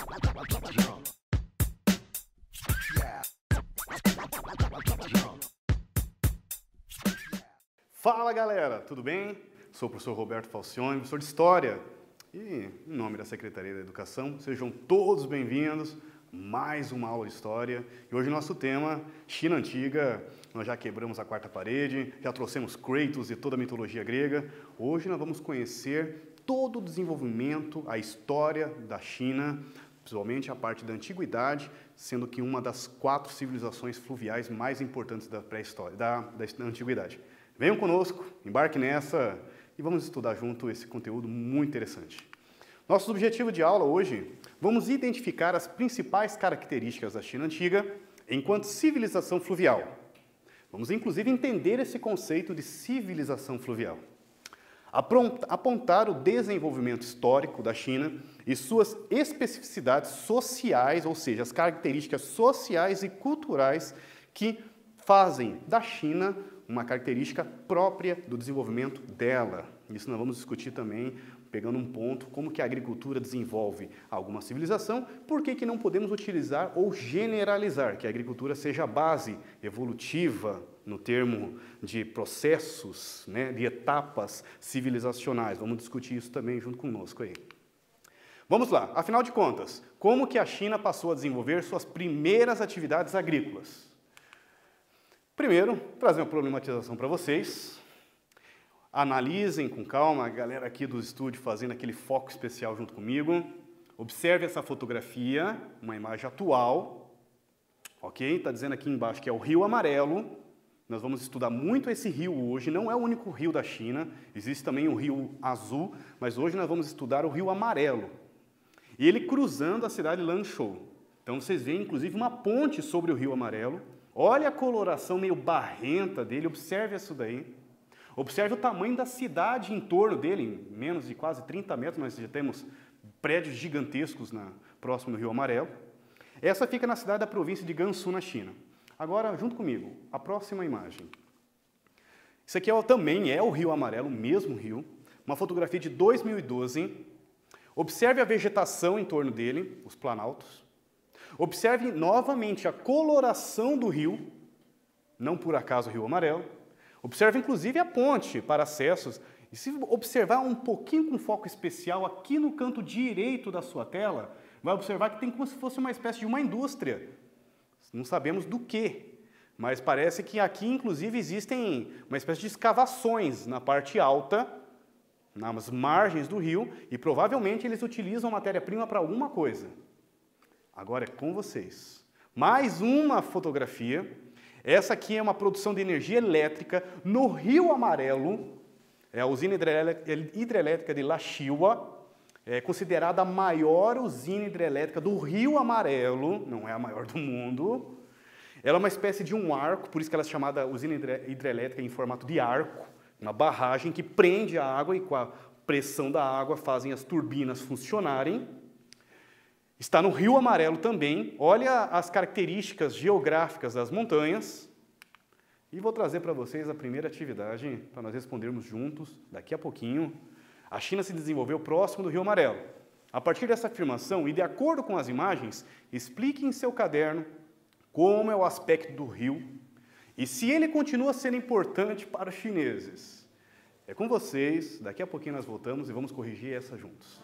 Fala galera, tudo bem? Sou o professor Roberto Falcione, professor de História. E em nome da Secretaria da Educação, sejam todos bem-vindos a mais uma aula de História. E hoje o nosso tema, China Antiga. Nós já quebramos a quarta parede, já trouxemos Kratos e toda a mitologia grega. Hoje nós vamos conhecer todo o desenvolvimento, a história da China, principalmente a parte da Antiguidade, sendo que uma das 4 civilizações fluviais mais importantes da pré-história, da Antiguidade. Venham conosco, embarque nessa e vamos estudar junto esse conteúdo muito interessante. Nosso objetivo de aula hoje, vamos identificar as principais características da China Antiga enquanto civilização fluvial. Vamos inclusive entender esse conceito de civilização fluvial. Apontar o desenvolvimento histórico da China e suas especificidades sociais, ou seja, as características sociais e culturais que fazem da China uma característica própria do desenvolvimento dela. Isso nós vamos discutir também, pegando um ponto, como que a agricultura desenvolve alguma civilização, por que não podemos utilizar ou generalizar que a agricultura seja a base evolutiva no termo de processos, né, de etapas civilizacionais. Vamos discutir isso também junto conosco aí. Vamos lá, afinal de contas, como que a China passou a desenvolver suas primeiras atividades agrícolas? Primeiro, trazer uma problematização para vocês. Analisem com calma, a galera aqui do estúdio fazendo aquele foco especial junto comigo. Observe essa fotografia, uma imagem atual. Ok? Está dizendo aqui embaixo que é o Rio Amarelo. Nós vamos estudar muito esse rio hoje. Não é o único rio da China. Existe também o Rio Azul, mas hoje nós vamos estudar o Rio Amarelo. E ele cruzando a cidade de Lanzhou. Então vocês veem, inclusive, uma ponte sobre o Rio Amarelo. Olha a coloração meio barrenta dele, observe isso daí. Observe o tamanho da cidade em torno dele, em menos de quase 30 metros, nós já temos prédios gigantescos próximo do Rio Amarelo. Essa fica na cidade da província de Gansu, na China. Agora, junto comigo, a próxima imagem. Isso aqui também é o Rio Amarelo, o mesmo rio, uma fotografia de 2012. Observe a vegetação em torno dele, os planaltos. Observe novamente a coloração do rio, não por acaso o Rio Amarelo. Observe inclusive a ponte para acessos. E se observar um pouquinho com foco especial aqui no canto direito da sua tela, vai observar que tem como se fosse uma espécie de uma indústria. Não sabemos do que, mas parece que aqui inclusive existem uma espécie de escavações na parte alta, nas margens do rio, e provavelmente eles utilizam matéria-prima para alguma coisa. Agora é com vocês. Mais uma fotografia. Essa aqui é uma produção de energia elétrica no Rio Amarelo. É a usina hidrelétrica de Lashio. É considerada a maior usina hidrelétrica do Rio Amarelo. Não é a maior do mundo. Ela é uma espécie de um arco, por isso que ela é chamada usina hidrelétrica em formato de arco. Uma barragem que prende a água e com a pressão da água fazem as turbinas funcionarem. Está no Rio Amarelo também. Olha as características geográficas das montanhas. E vou trazer para vocês a primeira atividade para nós respondermos juntos, daqui a pouquinho. A China se desenvolveu próximo do Rio Amarelo. A partir dessa afirmação, e de acordo com as imagens, explique em seu caderno como é o aspecto do rio e se ele continua sendo importante para os chineses. É com vocês, daqui a pouquinho nós voltamos e vamos corrigir essa juntos.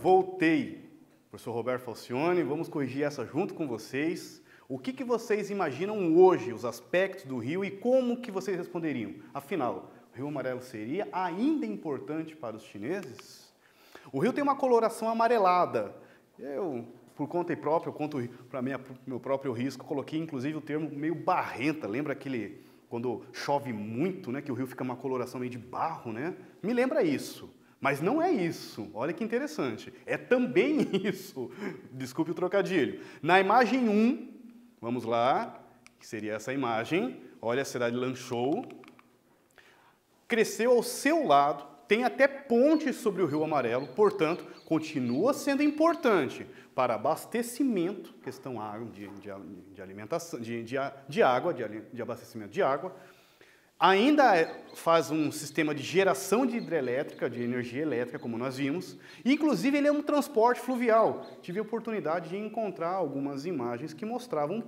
voltei. Professor Roberto Falcione, vamos corrigir essa junto com vocês. O que vocês imaginam hoje, os aspectos do rio e como que vocês responderiam? Afinal, o Rio Amarelo seria ainda importante para os chineses? O rio tem uma coloração amarelada. Eu, por conta própria, eu conto para meu próprio risco, coloquei inclusive o termo meio barrenta. Lembra aquele, quando chove muito, né, que o rio fica uma coloração meio de barro, né? Me lembra isso. Mas não é isso, olha que interessante, é também isso, desculpe o trocadilho. Na imagem 1, vamos lá, que seria essa imagem, olha a cidade de Lanzhou, cresceu ao seu lado, tem até pontes sobre o Rio Amarelo, portanto, continua sendo importante para abastecimento, questão de alimentação, de água, de abastecimento de água. Ainda faz um sistema de geração de hidrelétrica, de energia elétrica, como nós vimos. Inclusive, ele é um transporte fluvial. Tive a oportunidade de encontrar algumas imagens que mostravam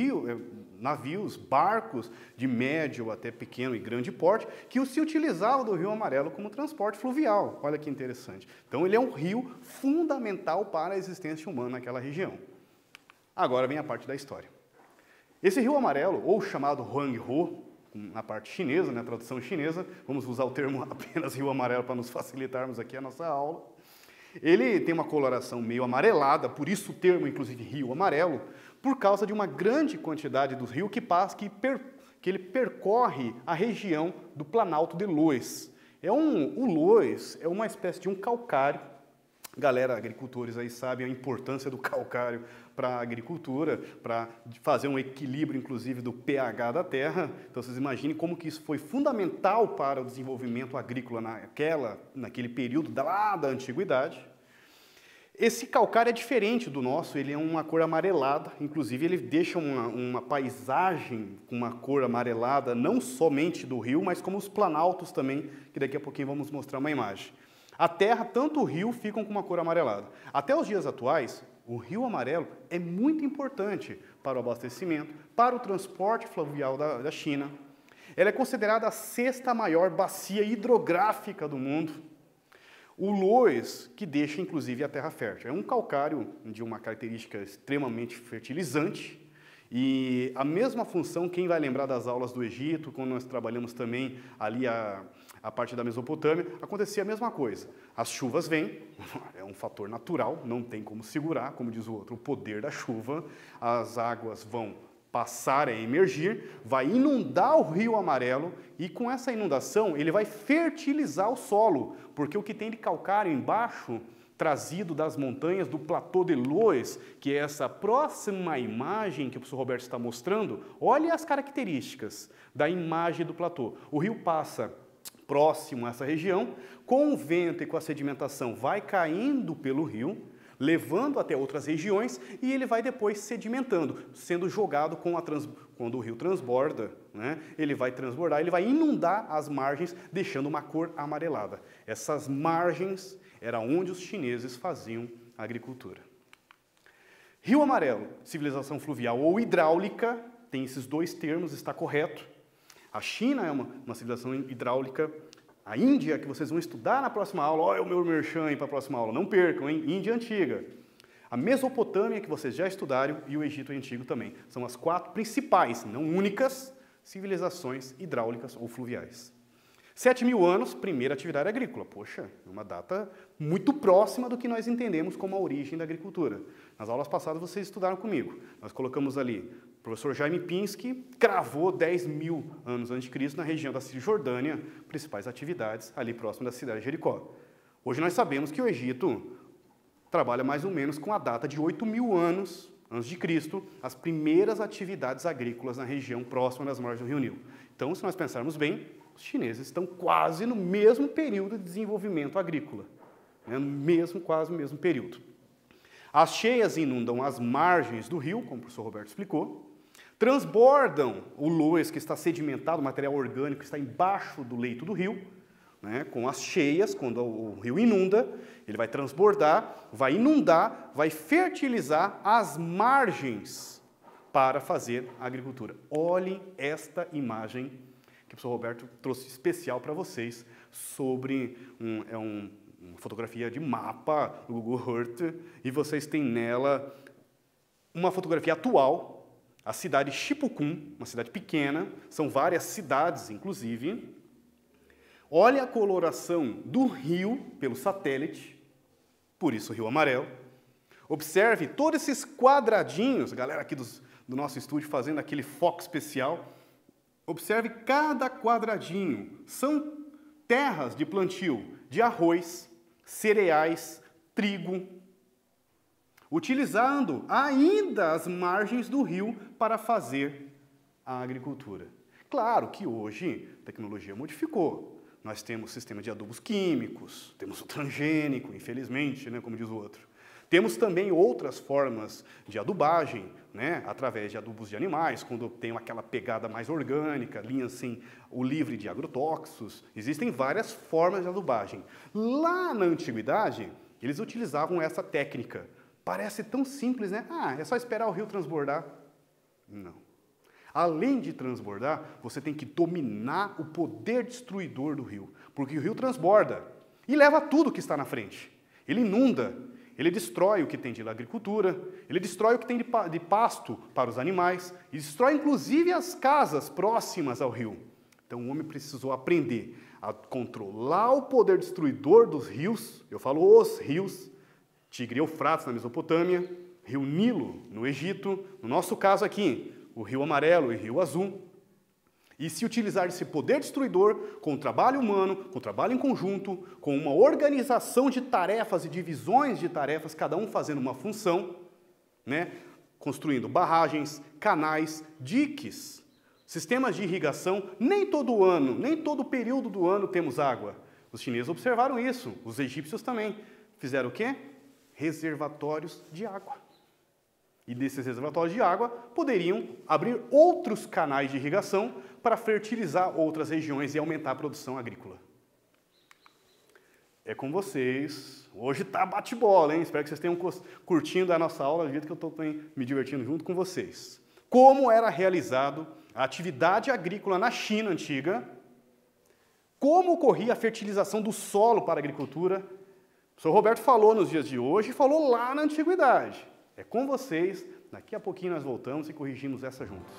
navios, barcos de médio até pequeno e grande porte, que se utilizavam do Rio Amarelo como transporte fluvial. Olha que interessante. Então, ele é um rio fundamental para a existência humana naquela região. Agora vem a parte da história. Esse Rio Amarelo, ou chamado Huanghe, na parte chinesa, na tradução chinesa, vamos usar o termo apenas Rio Amarelo para nos facilitarmos aqui a nossa aula. Ele tem uma coloração meio amarelada, por isso o termo, inclusive, Rio Amarelo, por causa de uma grande quantidade do rio que ele percorre a região do Planalto de Loess. O Loess é uma espécie de um calcário. Galera, agricultores aí sabem a importância do calcário para a agricultura, para fazer um equilíbrio, inclusive, do pH da terra. Então, vocês imaginem como que isso foi fundamental para o desenvolvimento agrícola naquele período lá da antiguidade. Esse calcário é diferente do nosso, ele é uma cor amarelada, inclusive ele deixa uma paisagem com uma cor amarelada, não somente do rio, mas como os planaltos também, que daqui a pouquinho vamos mostrar uma imagem. A terra, tanto o rio, ficam com uma cor amarelada. Até os dias atuais, o Rio Amarelo é muito importante para o abastecimento, para o transporte fluvial da China. Ela é considerada a 6ª maior bacia hidrográfica do mundo. O Loess, que deixa inclusive a terra fértil. É um calcário de uma característica extremamente fertilizante. E a mesma função, quem vai lembrar das aulas do Egito, quando nós trabalhamos também ali a parte da Mesopotâmia, acontecia a mesma coisa. As chuvas vêm, é um fator natural, não tem como segurar, como diz o outro, o poder da chuva, as águas vão passar a emergir, vai inundar o Rio Amarelo e com essa inundação ele vai fertilizar o solo, porque o que tem de calcário embaixo, trazido das montanhas do Platô de Loess, que é essa próxima imagem que o professor Roberto está mostrando, olha as características da imagem do platô. O rio passa próximo a essa região, com o vento e com a sedimentação vai caindo pelo rio, levando até outras regiões e ele vai depois sedimentando, sendo jogado quando o rio transborda, né? Ele vai transbordar, ele vai inundar as margens, deixando uma cor amarelada. Essas margens era onde os chineses faziam a agricultura. Rio Amarelo, civilização fluvial ou hidráulica, tem esses dois termos, está correto. A China é uma civilização hidráulica. A Índia, que vocês vão estudar na próxima aula, olha o meu merchan aí para a próxima aula, não percam, hein? Índia antiga. A Mesopotâmia, que vocês já estudaram, e o Egito Antigo também. São as 4 principais, não únicas, civilizações hidráulicas ou fluviais. 7.000 anos, primeira atividade agrícola. Poxa, uma data muito próxima do que nós entendemos como a origem da agricultura. Nas aulas passadas vocês estudaram comigo. Nós colocamos ali, o professor Jaime Pinsky cravou 10.000 anos antes de Cristo na região da Cisjordânia, principais atividades ali próximo da cidade de Jericó. Hoje nós sabemos que o Egito trabalha mais ou menos com a data de 8.000 anos antes de Cristo, as primeiras atividades agrícolas na região próxima das margens do Rio Nilo. Então, se nós pensarmos bem, os chineses estão quase no mesmo período de desenvolvimento agrícola, né? Quase no mesmo período. As cheias inundam as margens do rio, como o professor Roberto explicou, transbordam o Loess, que está sedimentado, o material orgânico que está embaixo do leito do rio, né? Com as cheias, quando o rio inunda, ele vai transbordar, vai inundar, vai fertilizar as margens para fazer a agricultura. Olhem esta imagem que o professor Roberto trouxe especial para vocês sobre um uma fotografia de mapa do Google Earth, e vocês têm nela uma fotografia atual, a cidade de Shippucum, uma cidade pequena, são várias cidades, inclusive. Olha a coloração do rio pelo satélite, por isso o rio amarelo. Observe todos esses quadradinhos, galera aqui do nosso estúdio fazendo aquele foco especial. Observe cada quadradinho, são terras de plantio de arroz, cereais, trigo, utilizando ainda as margens do rio para fazer a agricultura. Claro que hoje a tecnologia modificou. Nós temos sistema de adubos químicos, temos o transgênico, infelizmente, né, como diz o outro. Temos também outras formas de adubagem, né, através de adubos de animais, quando tem aquela pegada mais orgânica, linhas assim, o livre de agrotóxicos. Existem várias formas de adubagem. Lá na antiguidade, eles utilizavam essa técnica. Parece tão simples, né? É só esperar o rio transbordar. Não. Além de transbordar, você tem que dominar o poder destruidor do rio, porque o rio transborda e leva tudo que está na frente. Ele inunda. Ele destrói o que tem de agricultura, ele destrói o que tem de pasto para os animais, e destrói inclusive as casas próximas ao rio. Então o homem precisou aprender a controlar o poder destruidor dos rios, eu falo os rios, Tigre e Eufrates na Mesopotâmia, rio Nilo no Egito, no nosso caso aqui, o rio Amarelo e o rio Azul, e se utilizar esse poder destruidor com o trabalho humano, com o trabalho em conjunto, com uma organização de tarefas e divisões de tarefas, cada um fazendo uma função, né? Construindo barragens, canais, diques, sistemas de irrigação. Nem todo ano, nem todo período do ano temos água. Os chineses observaram isso, os egípcios também. Fizeram o quê? Reservatórios de água. E desses reservatórios de água poderiam abrir outros canais de irrigação para fertilizar outras regiões e aumentar a produção agrícola. É com vocês. Hoje tá bate-bola, hein? Espero que vocês tenham curtindo a nossa aula do jeito que eu estou me divertindo junto com vocês. Como era realizado a atividade agrícola na China antiga, como ocorria a fertilização do solo para a agricultura. O professor Roberto falou nos dias de hoje e falou lá na antiguidade. É com vocês, daqui a pouquinho nós voltamos e corrigimos essa juntos.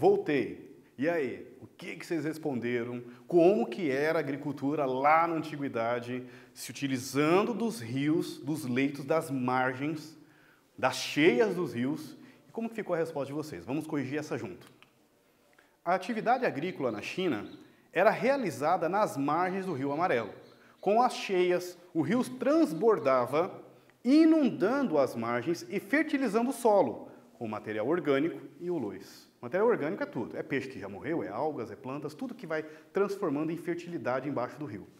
voltei. E aí, o que vocês responderam? Como que era a agricultura lá na antiguidade, se utilizando dos rios, dos leitos, das margens, das cheias dos rios? E como que ficou a resposta de vocês? Vamos corrigir essa junto. A atividade agrícola na China era realizada nas margens do Rio Amarelo. Com as cheias, o rio transbordava, inundando as margens e fertilizando o solo, com material orgânico e o luz. Material orgânico é tudo, é peixe que já morreu, é algas, é plantas, tudo que vai transformando em fertilidade embaixo do rio.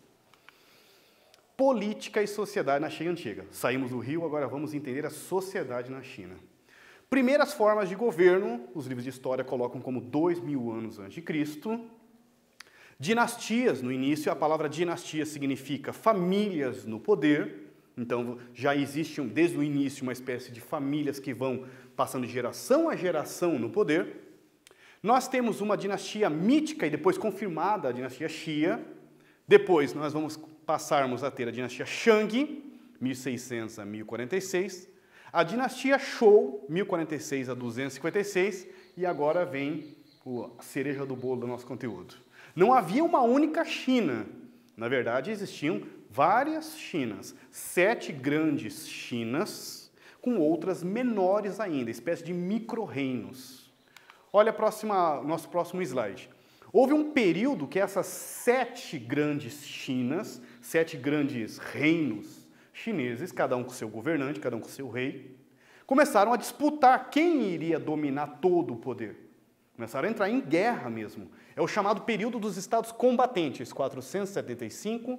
Política e sociedade na China antiga. Saímos do rio, agora vamos entender a sociedade na China. Primeiras formas de governo, os livros de história colocam como 2000 anos antes de Cristo. Dinastias, no início, a palavra dinastia significa famílias no poder. Então, já existe desde o início uma espécie de famílias que vão passando de geração a geração no poder. Nós temos uma dinastia mítica e depois confirmada, a dinastia Xia. Depois nós vamos passarmos a ter a dinastia Shang, 1600 a 1046. A dinastia Shou, 1046 a 256. E agora vem a cereja do bolo do nosso conteúdo. Não havia uma única China. Na verdade, existiam várias Chinas. 7 grandes Chinas, com outras menores ainda, espécie de micro-reinos. Olha nosso próximo slide. Houve um período que essas 7 grandes Chinas, 7 grandes reinos chineses, cada um com seu governante, cada um com seu rei, começaram a disputar quem iria dominar todo o poder. Começaram a entrar em guerra mesmo. É o chamado período dos estados combatentes, 475,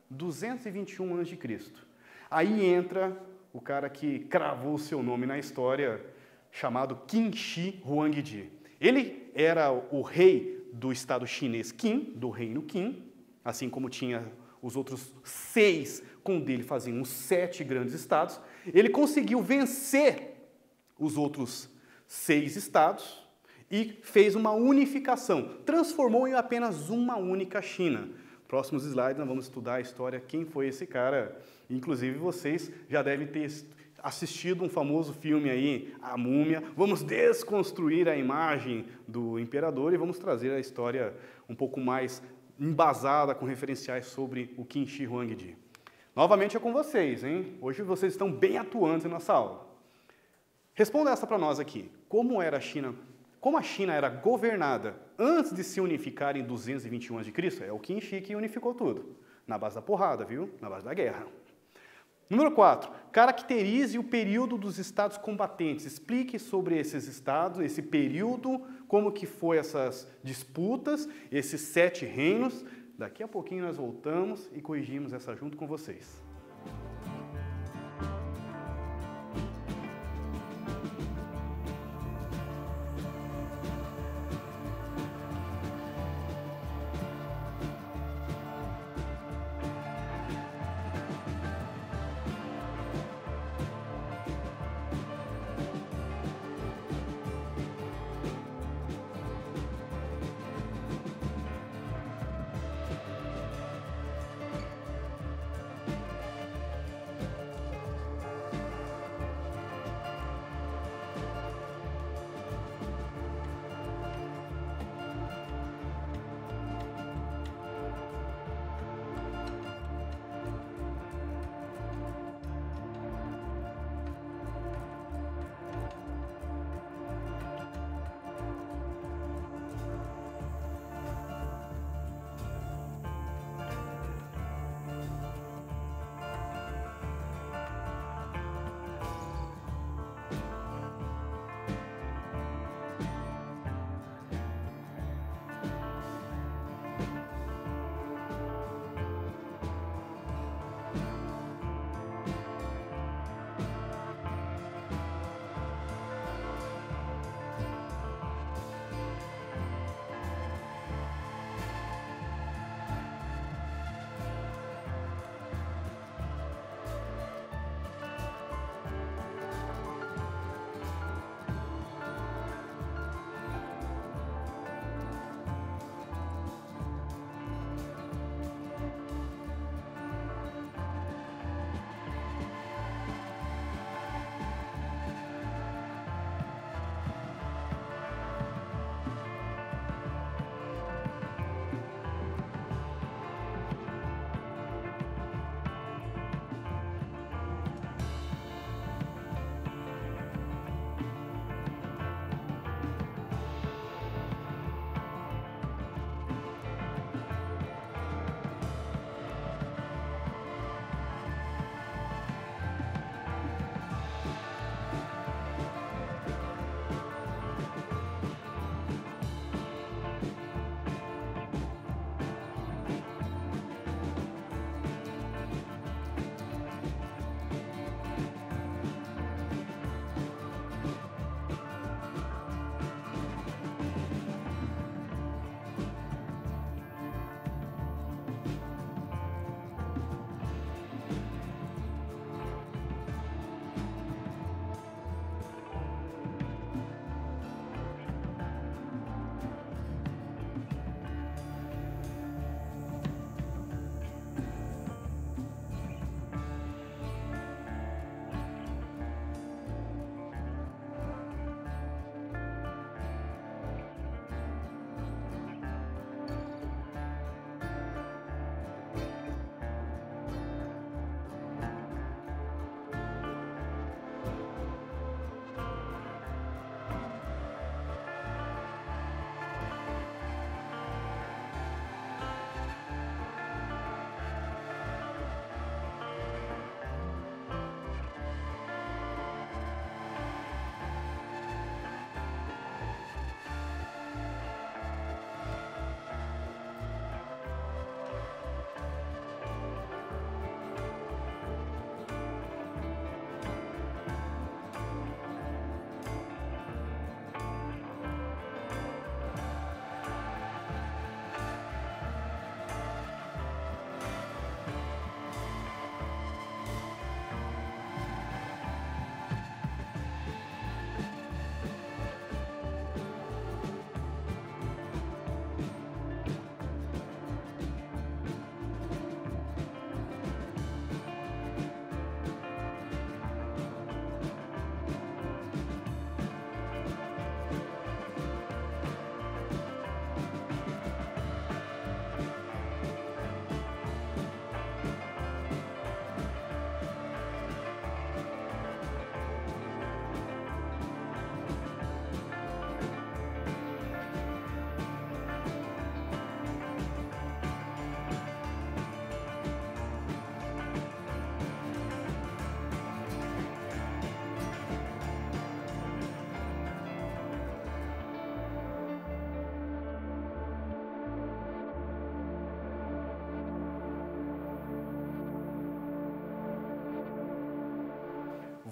221 a.C. Aí entra o cara que cravou o seu nome na história, chamado Qin Shi Huangdi. Ele era o rei do estado chinês Qin, do reino Qin, assim como tinha os outros 6, com o dele faziam os 7 grandes estados. Ele conseguiu vencer os outros 6 estados e fez uma unificação, transformou em apenas uma única China. Próximos slides nós vamos estudar a história, quem foi esse cara. Inclusive vocês já devem ter assistido um famoso filme aí, A Múmia. Vamos desconstruir a imagem do imperador e vamos trazer a história um pouco mais embasada com referenciais sobre o Qin Shi Huangdi. Novamente é com vocês, hein? Hoje vocês estão bem atuantes na nossa aula. Responda essa para nós aqui. Como a China era governada antes de se unificar em 221 a.C., é o Qin Shi que unificou tudo. Na base da porrada, viu? Na base da guerra. Número 4. Caracterize o período dos estados combatentes. Explique sobre esses estados, esse período, como que foi essas disputas, esses 7 reinos. Daqui a pouquinho nós voltamos e corrigimos essa junto com vocês.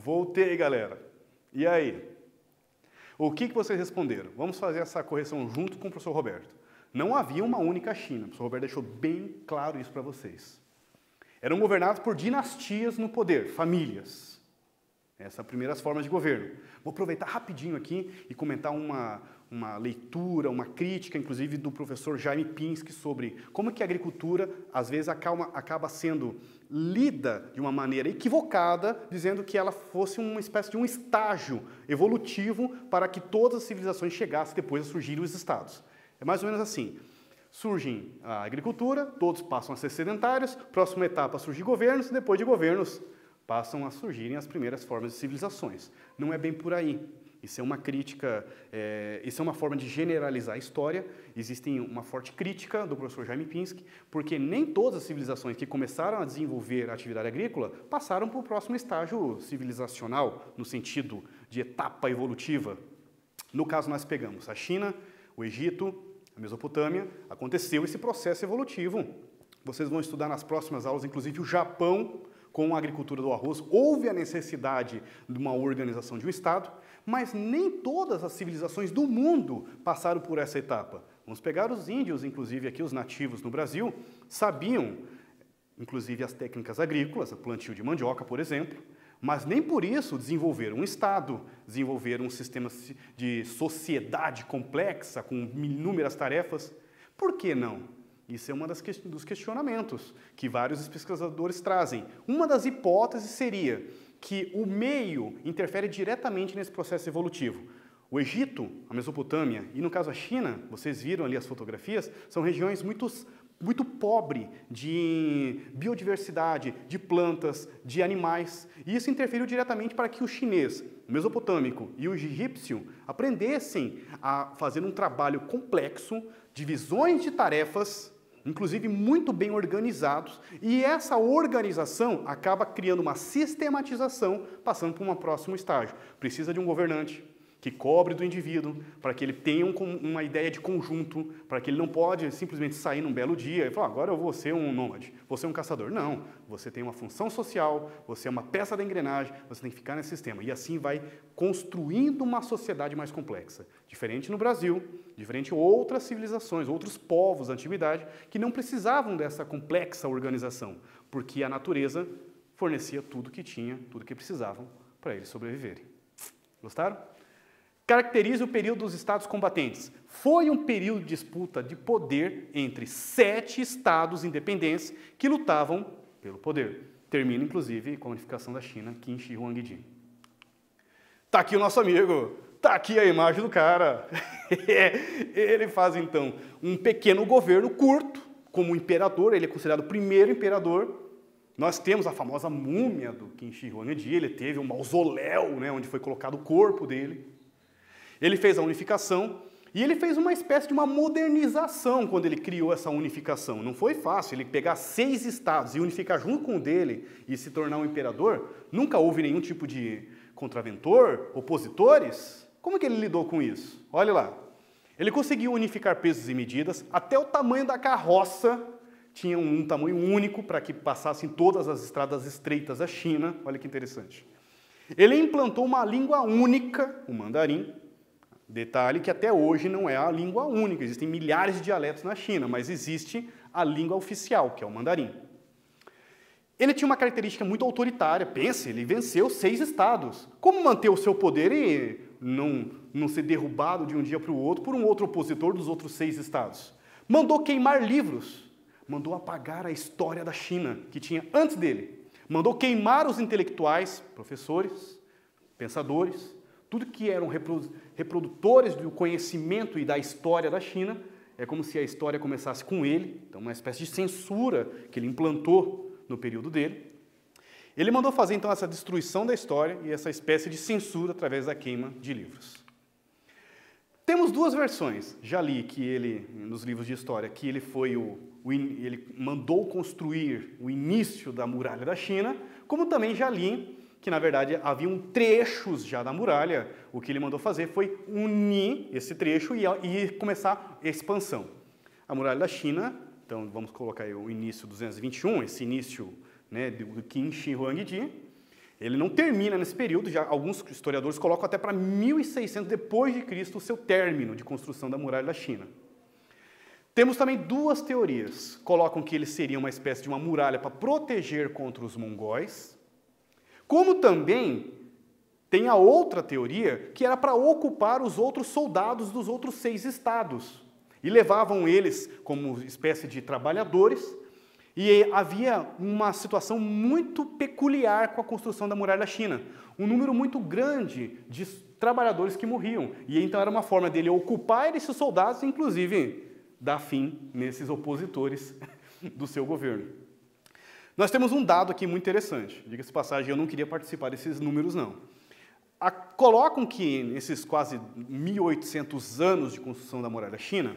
Voltei, galera. E aí? O que vocês responderam? Vamos fazer essa correção junto com o professor Roberto. Não havia uma única China. O professor Roberto deixou bem claro isso para vocês. Eram governados por dinastias no poder, famílias. Essas são as primeiras formas de governo. Vou aproveitar rapidinho aqui e comentar uma leitura, uma crítica, inclusive, do professor Jaime Pinsky sobre como que a agricultura, às vezes, acaba sendo lida de uma maneira equivocada, dizendo que ela fosse uma espécie de um estágio evolutivo para que todas as civilizações chegassem depois a surgirem os estados. É mais ou menos assim. Surge a agricultura, todos passam a ser sedentários, próxima etapa surgir governos, depois de governos passam a surgirem as primeiras formas de civilizações. Não é bem por aí. Isso é uma crítica, isso é uma forma de generalizar a história. Existe uma forte crítica do professor Jaime Pinsky, porque nem todas as civilizações que começaram a desenvolver a atividade agrícola passaram para o próximo estágio civilizacional, no sentido de etapa evolutiva. No caso, nós pegamos a China, o Egito, a Mesopotâmia, aconteceu esse processo evolutivo. Vocês vão estudar nas próximas aulas, inclusive, o Japão, com a agricultura do arroz. Houve a necessidade de uma organização de um Estado, mas nem todas as civilizações do mundo passaram por essa etapa. Vamos pegar os índios, inclusive aqui os nativos no Brasil, sabiam, inclusive, as técnicas agrícolas, o plantio de mandioca, por exemplo, mas nem por isso desenvolveram um Estado, desenvolveram um sistema de sociedade complexa, com inúmeras tarefas. Por que não? Isso é um dos questionamentos que vários pesquisadores trazem. Uma das hipóteses seria que o meio interfere diretamente nesse processo evolutivo. O Egito, a Mesopotâmia e, no caso, a China, vocês viram ali as fotografias, são regiões muito pobres de biodiversidade, de plantas, de animais. E isso interferiu diretamente para que o chinês, o mesopotâmico e o egípcio aprendessem a fazer um trabalho complexo, divisões de tarefas, inclusive muito bem organizados, e essa organização acaba criando uma sistematização, passando para um próximo estágio. Precisa de um governante que cobre do indivíduo, para que ele tenha uma ideia de conjunto, para que ele não pode simplesmente sair num belo dia e falar, agora eu vou ser um nômade, vou ser um caçador. Não, você tem uma função social, você é uma peça da engrenagem, você tem que ficar nesse sistema. E assim vai construindo uma sociedade mais complexa. Diferente no Brasil, diferente em outras civilizações, outros povos da antiguidade, que não precisavam dessa complexa organização, porque a natureza fornecia tudo que tinha, tudo que precisavam para eles sobreviverem. Gostaram? Caracteriza o período dos estados combatentes. Foi um período de disputa de poder entre 7 estados independentes que lutavam pelo poder. Termina, inclusive, com a unificação da China, Qin Shi Huangdi. Tá aqui o nosso amigo, tá aqui a imagem do cara. Ele faz, então, um pequeno governo curto, como imperador, ele é considerado o primeiro imperador. Nós temos a famosa múmia do Qin Shi Huangdi, ele teve um mausoléu, né, onde foi colocado o corpo dele. Ele fez a unificação e ele fez uma espécie de uma modernização quando ele criou essa unificação. Não foi fácil ele pegar 6 estados e unificar junto com o dele e se tornar um imperador. Nunca houve nenhum tipo de contraventor, opositores. Como que ele lidou com isso? Olha lá. Ele conseguiu unificar pesos e medidas, até o tamanho da carroça tinha um tamanho único para que passassem todas as estradas estreitas da China. Olha que interessante. Ele implantou uma língua única, o mandarim. Detalhe que até hoje não é a língua única, existem milhares de dialetos na China, mas existe a língua oficial, que é o mandarim. Ele tinha uma característica muito autoritária, pense, ele venceu 6 estados. Como manter o seu poder e não ser derrubado de um dia para o outro por um outro opositor dos outros 6 estados? Mandou queimar livros, mandou apagar a história da China, que tinha antes dele. Mandou queimar os intelectuais, professores, pensadores, tudo que eram reprodutores do conhecimento e da história da China. É como se a história começasse com ele, então uma espécie de censura que ele implantou no período dele. Ele mandou fazer então essa destruição da história e essa espécie de censura através da queima de livros. Temos 2 versões. Já li que ele, nos livros de história, que ele foi ele mandou construir o início da muralha da China, como também já li que, na verdade, haviam trechos já da muralha. O que ele mandou fazer foi unir esse trecho e começar a expansão. A muralha da China, então vamos colocar aí o início 221, esse início, né, do Qin Shi Huangdi, Ele não termina nesse período, já alguns historiadores colocam até para 1600 depois de Cristo o seu término de construção da muralha da China. Temos também duas teorias. Colocam que ele seria uma espécie de uma muralha para proteger contra os mongóis, como também tem a outra teoria que era para ocupar os outros soldados dos outros 6 estados. E levavam eles como espécie de trabalhadores. E havia uma situação muito peculiar com a construção da muralha da China. Um número muito grande de trabalhadores que morriam. E então era uma forma dele ocupar esses soldados, inclusive dar fim nesses opositores do seu governo. Nós temos um dado aqui muito interessante. Diga-se de passagem, eu não queria participar desses números, não. Colocam que nesses quase 1.800 anos de construção da muralha da China,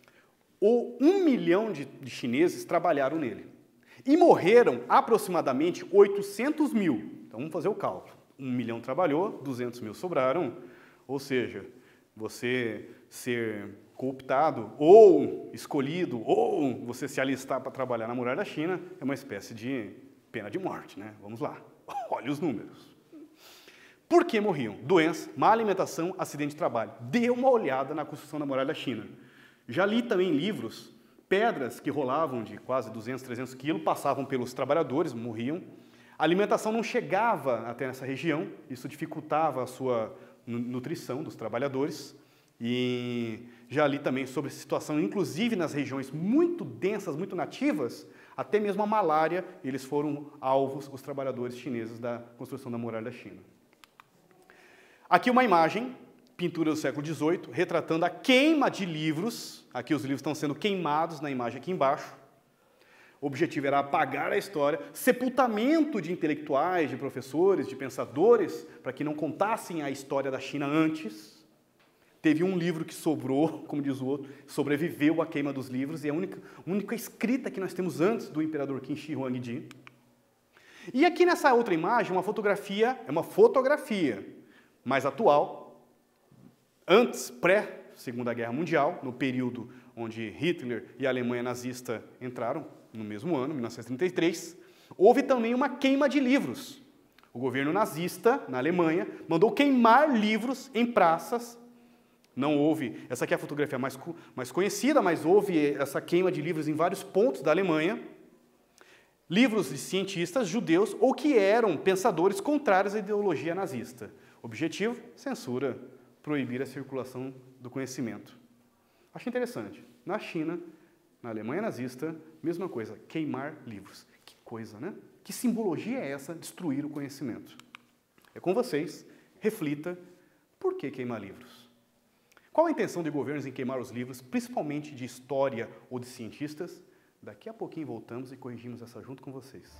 1 milhão de chineses trabalharam nele. E morreram aproximadamente 800 mil. Então vamos fazer o cálculo. 1 milhão trabalhou, 200 mil sobraram. Ou seja, você ser cooptado, ou escolhido, ou você se alistar para trabalhar na muralha da China, é uma espécie de pena de morte, né? Vamos lá. Olha os números. Por que morriam? Doença, má alimentação, acidente de trabalho. Dê uma olhada na construção da muralha da China. Já li também livros, pedras que rolavam de quase 200, 300 quilos, passavam pelos trabalhadores, morriam. A alimentação não chegava até essa região, isso dificultava a sua nutrição dos trabalhadores. E já li também sobre a situação, inclusive nas regiões muito densas, muito nativas, até mesmo a malária, eles foram alvos, os trabalhadores chineses da construção da muralha da China. Aqui uma imagem, pintura do século XVIII, retratando a queima de livros. Aqui os livros estão sendo queimados na imagem aqui embaixo. O objetivo era apagar a história, sepultamento de intelectuais, de professores, de pensadores, para que não contassem a história da China antes. Teve um livro que sobrou, como diz o outro, sobreviveu à queima dos livros, e é a única escrita que nós temos antes do imperador Qin Shi Huangdi. E aqui nessa outra imagem, uma fotografia mais atual, antes, pré-Segunda Guerra Mundial, no período onde Hitler e a Alemanha nazista entraram, no mesmo ano, 1933, houve também uma queima de livros. O governo nazista, na Alemanha, mandou queimar livros em praças. Não houve, essa aqui é a fotografia mais conhecida, mas houve essa queima de livros em vários pontos da Alemanha. Livros de cientistas judeus ou que eram pensadores contrários à ideologia nazista. Objetivo, censura, proibir a circulação do conhecimento. Acho interessante. Na China, na Alemanha nazista, mesma coisa, queimar livros. Que coisa, né? Que simbologia é essa, destruir o conhecimento? É com vocês, reflita, por que queimar livros? Qual a intenção de governos em queimar os livros, principalmente de história ou de cientistas? Daqui a pouquinho voltamos e corrigimos essa junto com vocês.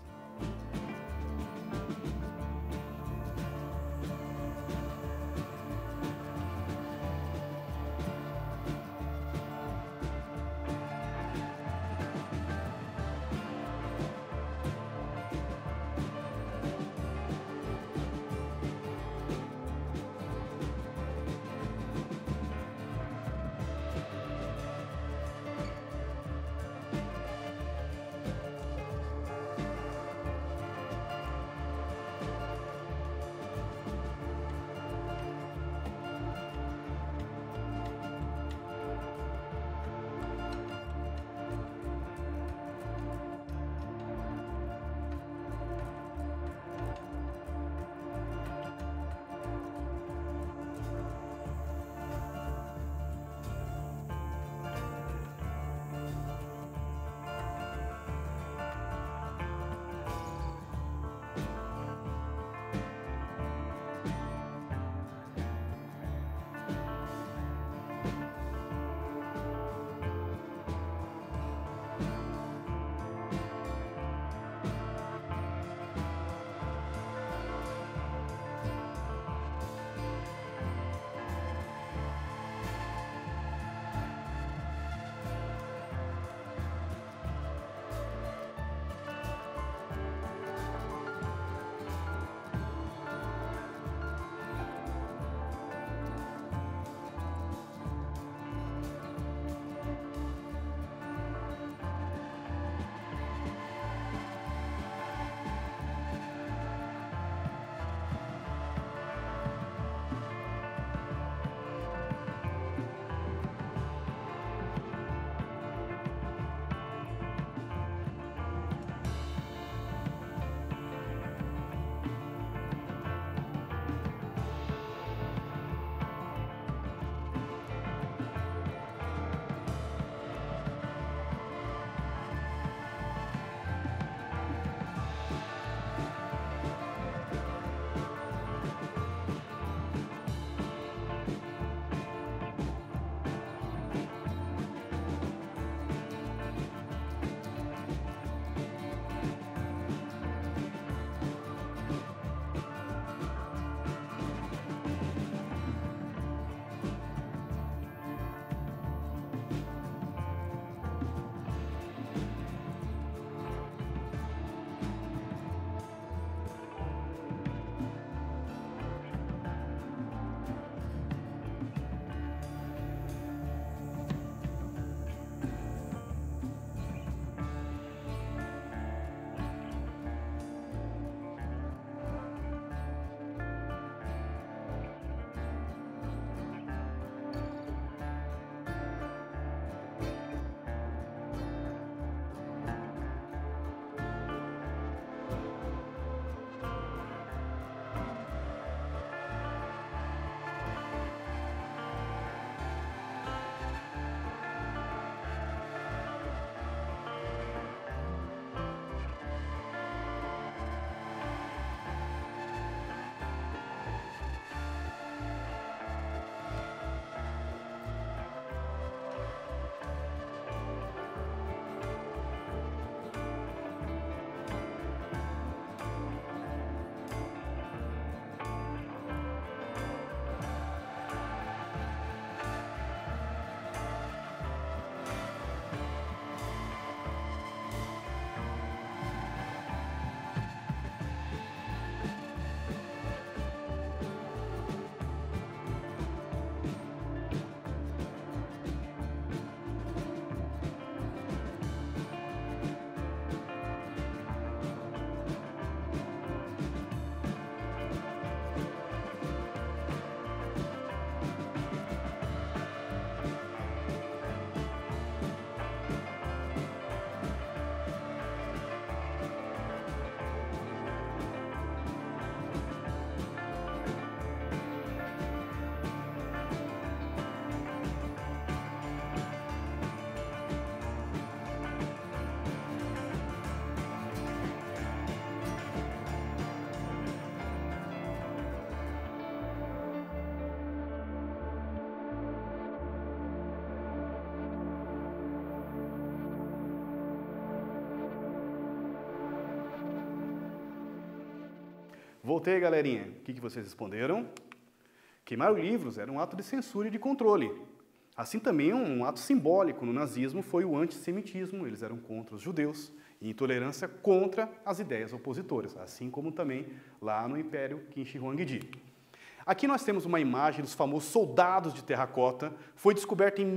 Voltei, galerinha. O que vocês responderam? Queimar livros era um ato de censura e de controle. Assim também um ato simbólico no nazismo foi o antissemitismo. Eles eram contra os judeus e intolerância contra as ideias opositoras, assim como também lá no Império Qin Huangdi. Aqui nós temos uma imagem dos famosos soldados de terracota. Foi descoberta em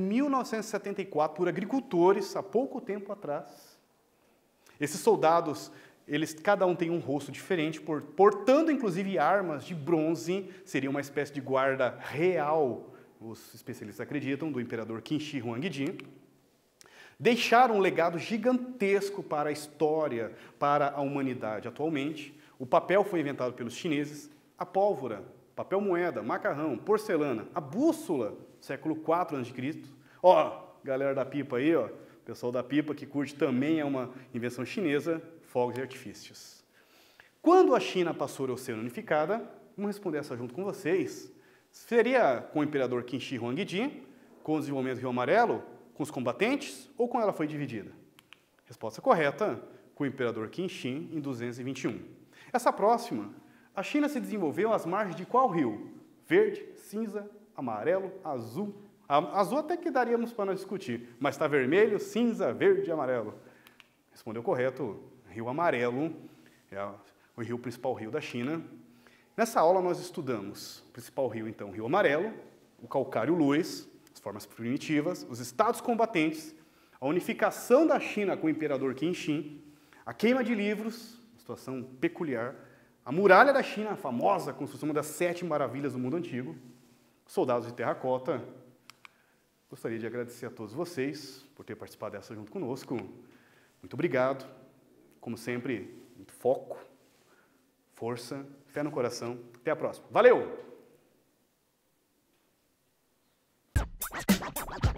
1974 por agricultores, há pouco tempo atrás. Esses soldados, cada um tem um rosto diferente, portando inclusive armas de bronze, seria uma espécie de guarda real, os especialistas acreditam, do imperador Qin Shi Huangdi. Deixaram um legado gigantesco para a história, para a humanidade atualmente. O papel foi inventado pelos chineses, a pólvora, papel moeda, macarrão, porcelana, a bússola, século IV a.C. Ó, galera da pipa aí, ó, pessoal da pipa que curte também é uma invenção chinesa, fogos e artifícios. Quando a China passou a ser unificada, vamos responder essa junto com vocês, seria com o imperador Qin Shi Huangdi, com o desenvolvimento do Rio Amarelo, com os combatentes, ou com ela foi dividida? Resposta correta, com o imperador Qin Shi em 221. Essa próxima, a China se desenvolveu às margens de qual rio? Verde, cinza, amarelo, azul. Azul até que daríamos para nós discutir, mas está vermelho, cinza, verde e amarelo. Respondeu correto, Rio Amarelo, é o principal rio da China. Nessa aula nós estudamos o principal rio, então, Rio Amarelo, o Calcário Luz, as formas primitivas, os estados combatentes, a unificação da China com o imperador Qin Shi, a queima de livros, situação peculiar, a muralha da China, a famosa construção, uma das 7 maravilhas do mundo antigo, soldados de terracota. Gostaria de agradecer a todos vocês por ter participado dessa junto conosco. Muito obrigado. Como sempre, muito foco, força, fé no coração. Até a próxima. Valeu!